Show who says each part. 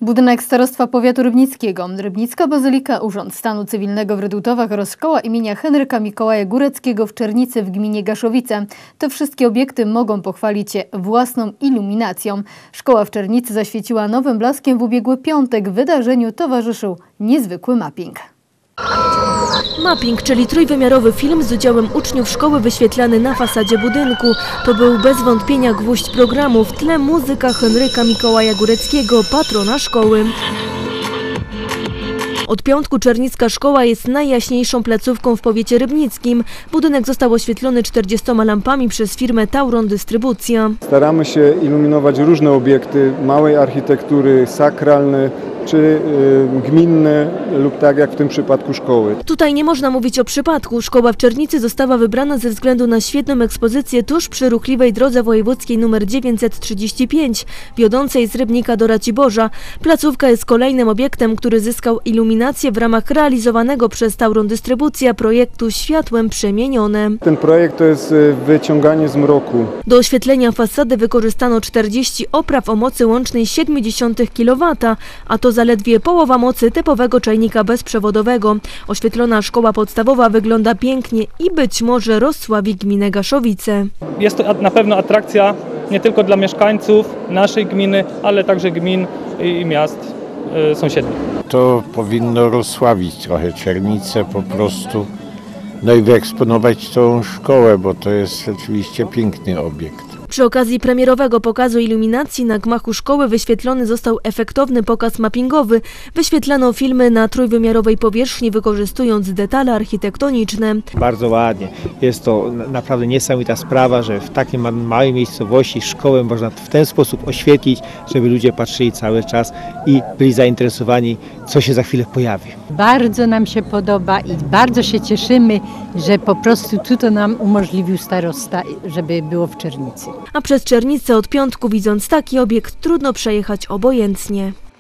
Speaker 1: Budynek Starostwa Powiatu Rybnickiego, Rybnicka Bazylika, Urząd Stanu Cywilnego w Redutowach oraz Szkoła imienia Henryka Mikołaja Góreckiego w Czernicy w gminie Gaszowice. Te wszystkie obiekty mogą pochwalić się własną iluminacją. Szkoła w Czernicy zaświeciła nowym blaskiem w ubiegły piątek. Wydarzeniu towarzyszył niezwykły mapping.
Speaker 2: Mapping, czyli trójwymiarowy film z udziałem uczniów szkoły wyświetlany na fasadzie budynku. To był bez wątpienia gwóźdź programu, w tle muzyka Henryka Mikołaja Góreckiego, patrona szkoły. Od piątku Czernicka Szkoła jest najjaśniejszą placówką w powiecie rybnickim. Budynek został oświetlony 40 lampami przez firmę Tauron Dystrybucja.
Speaker 3: Staramy się iluminować różne obiekty małej architektury, sakralne czy gminne lub tak jak w tym przypadku szkoły.
Speaker 2: Tutaj nie można mówić o przypadku. Szkoła w Czernicy została wybrana ze względu na świetną ekspozycję tuż przy ruchliwej drodze wojewódzkiej nr 935, wiodącej z Rybnika do Raciborza. Placówka jest kolejnym obiektem, który zyskał iluminację w ramach realizowanego przez Tauron Dystrybucja projektu Światłem Przemienione.
Speaker 3: Ten projekt to jest wyciąganie z mroku.
Speaker 2: Do oświetlenia fasady wykorzystano 40 opraw o mocy łącznej 0,7 kW, a to zaledwie połowa mocy typowego czajnika bezprzewodowego. Oświetlona szkoła podstawowa wygląda pięknie i być może rozsławi gminę Gaszowice.
Speaker 4: Jest to na pewno atrakcja nie tylko dla mieszkańców naszej gminy, ale także gmin i miast sąsiednich.
Speaker 5: To powinno rozsławić trochę Czernicę po prostu, no i wyeksponować tą szkołę, bo to jest rzeczywiście piękny obiekt.
Speaker 2: Przy okazji premierowego pokazu iluminacji na gmachu szkoły wyświetlony został efektowny pokaz mappingowy. Wyświetlano filmy na trójwymiarowej powierzchni, wykorzystując detale architektoniczne.
Speaker 6: Bardzo ładnie. Jest to naprawdę niesamowita sprawa, że w takiej małej miejscowości szkołę można w ten sposób oświetlić, żeby ludzie patrzyli cały czas i byli zainteresowani, co się za chwilę pojawi.
Speaker 7: Bardzo nam się podoba i bardzo się cieszymy, że po prostu to nam umożliwił starosta, żeby było w Czernicy.
Speaker 2: A przez Czernicę od piątku, widząc taki obiekt, trudno przejechać obojętnie.